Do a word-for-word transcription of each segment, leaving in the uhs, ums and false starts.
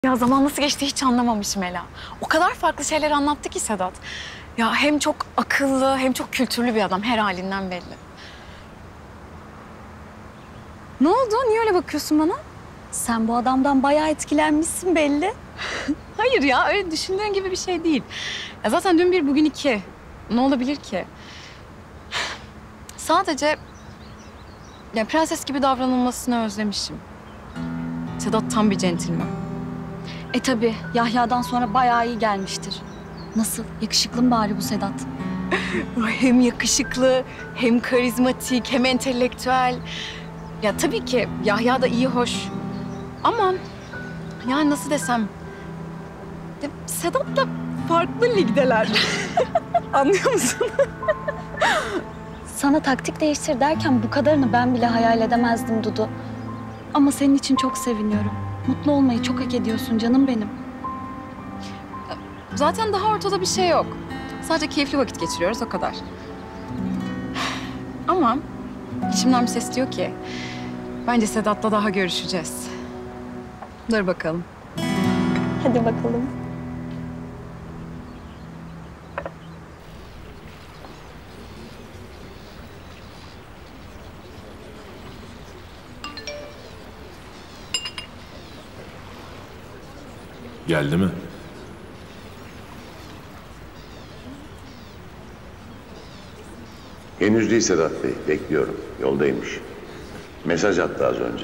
Ya zaman nasıl geçti hiç anlamamışım Ela. O kadar farklı şeyler anlattı ki Sedat. Ya hem çok akıllı hem çok kültürlü bir adam her halinden belli. Ne oldu? Niye öyle bakıyorsun bana? Sen bu adamdan bayağı etkilenmişsin belli. Hayır ya öyle düşündüğün gibi bir şey değil. Ya zaten dün bir bugün iki. Ne olabilir ki? Sadece ya prenses gibi davranılmasını özlemişim. Sedat tam bir centilmen. E tabii Yahya'dan sonra bayağı iyi gelmiştir. Nasıl? Yakışıklı mı bari bu Sedat? Hem yakışıklı, hem karizmatik, hem entelektüel. Ya tabii ki Yahya da iyi, hoş. Ama yani nasıl desem... Ya Sedat'la farklı ligdeler. Anlıyor musun? Sana taktik değiştir derken bu kadarını ben bile hayal edemezdim Dudu. Ama senin için çok seviniyorum. Mutlu olmayı çok hak ediyorsun canım benim. Zaten daha ortada bir şey yok. Sadece keyifli vakit geçiriyoruz, o kadar. Ama içimden bir ses diyor ki... bence Sedat'la daha görüşeceğiz. Dur bakalım. Hadi bakalım. Geldi mi? Henüz değil Sedat Bey. Bekliyorum. Yoldaymış. Mesaj attı az önce.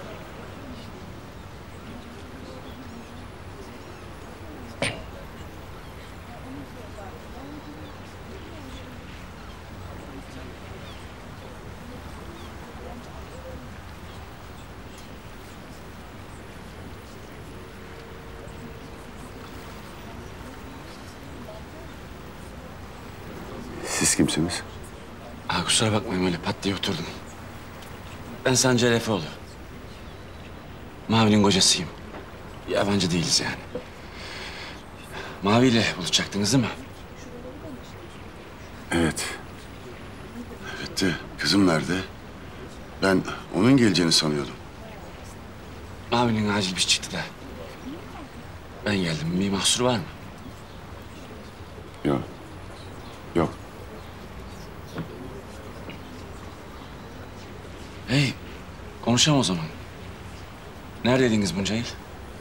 Siz kimsiniz? Ha, kusura bakmayın öyle pat diye oturdum. Ben Sancar Efeoğlu. Mavi'nin kocasıyım. Yabancı değiliz yani. Mavi ile buluşacaktınız değil mi? Evet. Evet de kızım nerede? Ben onun geleceğini sanıyordum. Mavi'nin acil bir şey çıktı da. Ben geldim. Bir mahsur var mı? Yok. Yok. Hey, konuşalım o zaman. Neredeydiniz bunca yıl?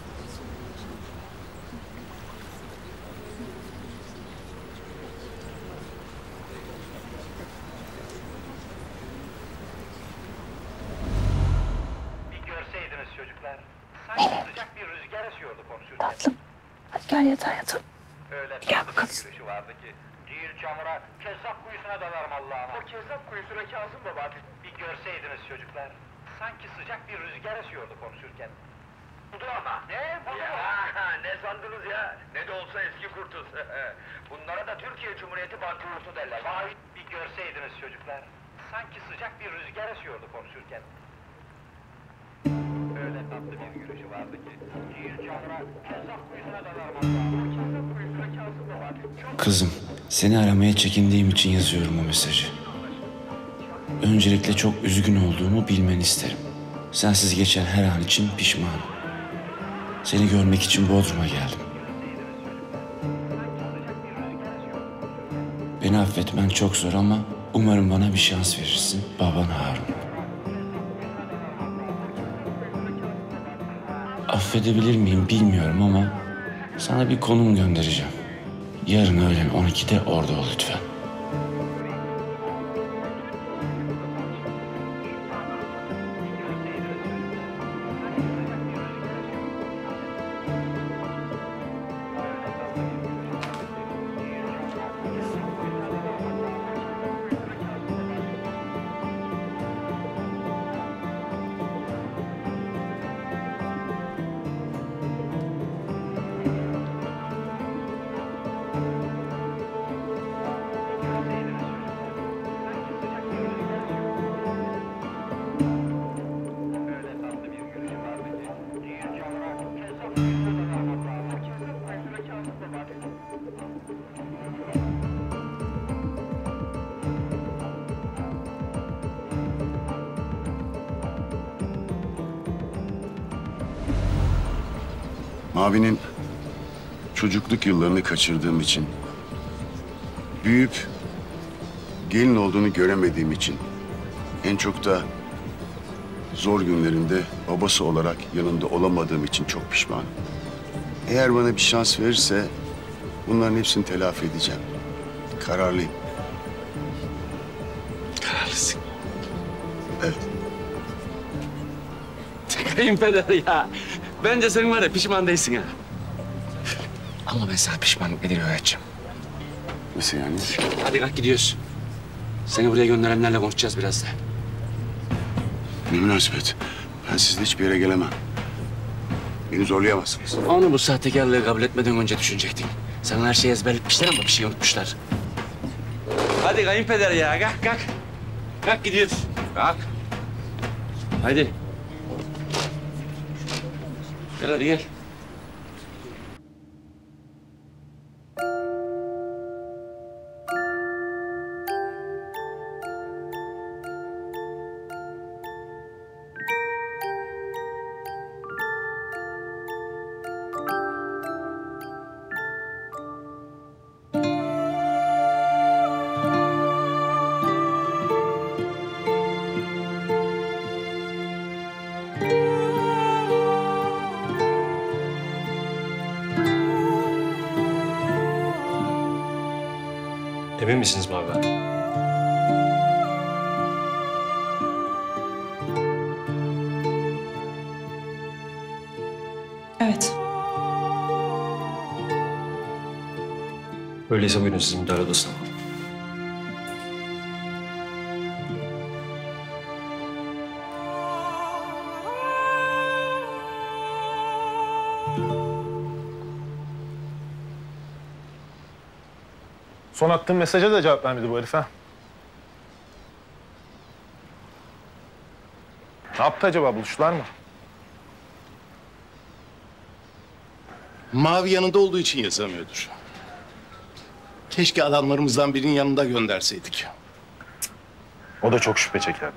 Bir görseydiniz çocuklar. Sanki sıcak bir rüzgar esiyordu konuşurken. Tatlım. Hadi gel yatağa yatalım. Öyle Gel bakalım. bir gülüşü vardı ki. Değil çamura, kezzap kuyusuna dalarım Allah'ıma. O kezzap kuyusuna Kazım baba. Bir görseydiniz çocuklar. Sanki sıcak bir rüzgar esiyordu konuşurken. Budu ama. Ne? Budu ya, ne sandınız ya? Ne de olsa eski kurtuz. Bunlara da Türkiye Cumhuriyeti Bankası derler. Vay, bir görseydiniz çocuklar. Sanki sıcak bir rüzgar esiyordu konuşurken. Öyle tatlı bir gülüşü vardı ki. Değil çamura, kezzap kuyusuna dalarım Allah'ıma. O kezzap kuyusuna Kazım baba. Çok Kızım, seni aramaya çekindiğim için yazıyorum o mesajı. Öncelikle çok üzgün olduğumu bilmeni isterim. Sensiz geçen her an için pişmanım. Seni görmek için Bodrum'a geldim. Beni affetmen çok zor ama umarım bana bir şans verirsin. Baban Harun. Affedebilir miyim bilmiyorum ama sana bir konum göndereceğim. Yarın öğlen on ikide orada ol lütfen. öyle tatlı bir gülüşü vardı ki. Değil çamura, kezzap kuyusuna dalarım Abinin çocukluk yıllarını kaçırdığım için, büyüyüp gelin olduğunu göremediğim için, en çok da zor günlerinde babası olarak yanında olamadığım için çok pişmanım. Eğer bana bir şans verirse bunların hepsini telafi edeceğim. Kararlıyım. Kararlısın. Evet. Kayınpeder ya. Bence sen var ya pişman değilsin ha. Ama ben sana pişmanlık nedir öğreteceğim. Nasıl yani? Hadi kalk gidiyoruz. Seni buraya gönderenlerle konuşacağız biraz da. Ne münasebet. Ben sizle hiçbir yere gelemem. Beni zorlayamazsınız. Onu bu sahtekarlığı kabul etmeden önce düşünecektin. Sana her şeyi ezberletmişler ama bir şey unutmuşlar. Hadi kayınpeder ya, kalk kalk. Kalk gidiyoruz. Kalk. Hadi. Gel hadi gel. Emin misiniz Mavi Hanım? Evet. Öyleyse buyurun sizi müdahale odasına alalım. Son attığım mesaja da cevap vermedi bu herif ha. Ne yaptı acaba? Buluştular mı? Mavi yanında olduğu için yazamıyordur. Keşke adamlarımızdan birinin yanında gönderseydik. O da çok şüphe çekerdi.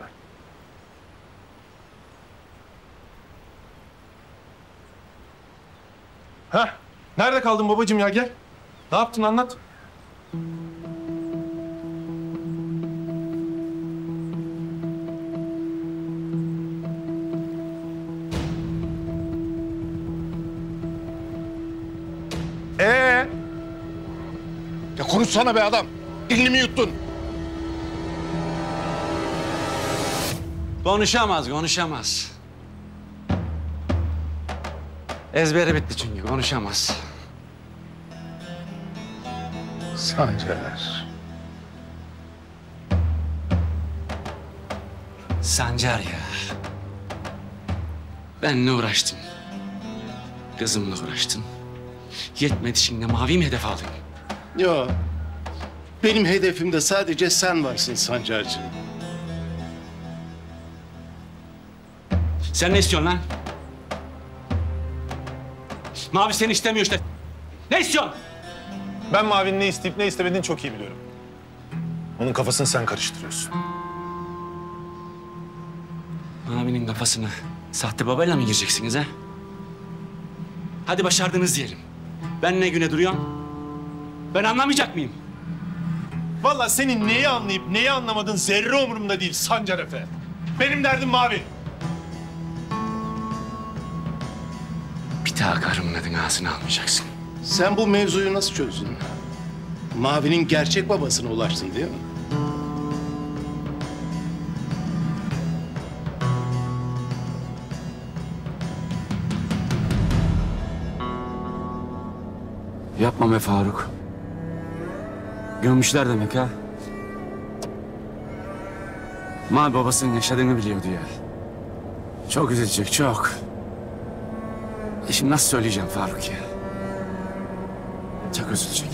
Heh. Nerede kaldın babacığım ya? Gel. Ne yaptın anlat. Ee? Ya konuşsana be adam. Dilini mi yuttun? Konuşamaz, konuşamaz. Ezberi bitti çünkü, konuşamaz. Sancar. Sancar ya. Benle uğraştın. Kızımla uğraştın. Yetmedi şimdi Mavi'yi mi hedef aldın? Yo. Benim hedefimde sadece sen varsın Sancarcığım. Sen ne istiyorsun lan? Mavi seni istemiyor işte. Ne istiyorsun? Ben Mavi'nin ne isteyip ne istemediğini çok iyi biliyorum. Onun kafasını sen karıştırıyorsun. Mavi'nin kafasına sahte babayla mı gireceksiniz ha? Hadi başardınız diyelim. Ben ne güne duruyorum? Ben anlamayacak mıyım? Vallahi senin neyi anlayıp neyi anlamadığın zerre umurumda değil Sancar Efe. Benim derdim Mavi. Bir daha karımın adını ağzına almayacaksın. Sen bu mevzuyu nasıl çözdün? Mavi'nin gerçek babasına ulaştın değil mi? Yapma be Faruk. Gömmüşler demek ha. Mavi babasının yaşadığını biliyordu ya. Çok üzülecek, çok. E şimdi nasıl söyleyeceğim Faruk ya? Çok üzülecek.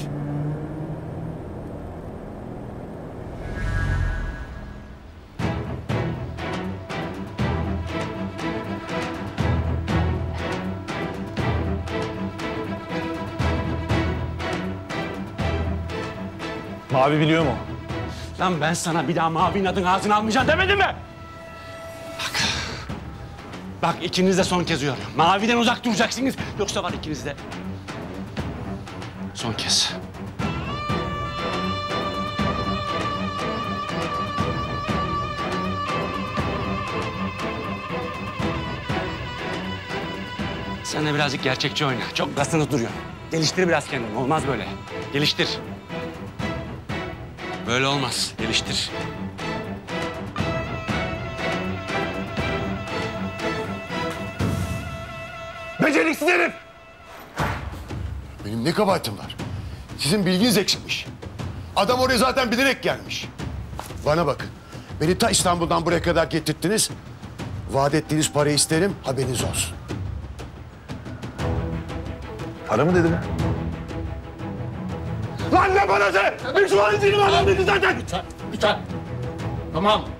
Mavi biliyor mu? Lan ben sana bir daha Mavi'nin adını ağzına almayacağım demedim mi? Bak. Bak ikiniz de son kez uyarıyorum. Maviden uzak duracaksınız. Yoksa var ikiniz de. Son kez. Sen de birazcık gerçekçi oyna. Çok kasını duruyor. Geliştir biraz kendini. Olmaz böyle. Geliştir. Böyle olmaz. Geliştir. Beceriksiz herif! Benim ne kabahatim var? Sizin bilginiz eksikmiş. Adam oraya zaten bilerek gelmiş. Bana bakın. Beni ta İstanbul'dan buraya kadar getirttiniz. Vaat ettiğiniz parayı isterim, haberiniz olsun. Para mı dedin? Lan ne parası? Bir şu an adam dedi zaten. Lütfen, lütfen. Tamam.